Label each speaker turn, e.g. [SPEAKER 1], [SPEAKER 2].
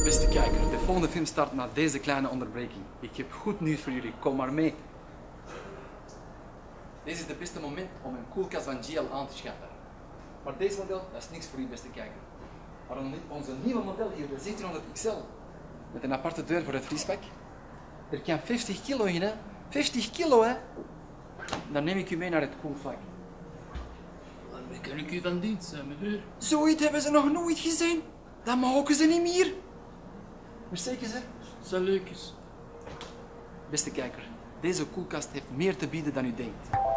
[SPEAKER 1] Beste kijker, de volgende film start na deze kleine onderbreking. Ik heb goed nieuws voor jullie, kom maar mee. Deze is het beste moment om een koelkast van GL aan te schaffen. Maar deze model, dat is niks voor u, beste kijker. Maar onze nieuwe model hier, de 1700 XL, met een aparte deur voor het vriesvak. Er kan 50 kilo in, hè? 50 kilo, hè? Dan neem ik u mee naar het koelvak.
[SPEAKER 2] Waarmee kan ik u van dienst zijn, meneer?
[SPEAKER 1] Zoiets hebben ze nog nooit gezien. Dat mogen ze niet meer. Maar zeker ze?
[SPEAKER 2] Salutjes.
[SPEAKER 1] Beste kijker, deze koelkast heeft meer te bieden dan u denkt.